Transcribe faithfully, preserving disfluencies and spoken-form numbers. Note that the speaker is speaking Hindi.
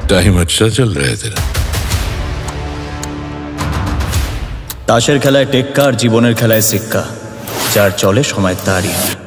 टाइम अच्छा चल रहा है तेरा। ताशेर खेलाয় टेक्का और जीवनेर खेलाয় सिक्का, যার চলে সময় তারই।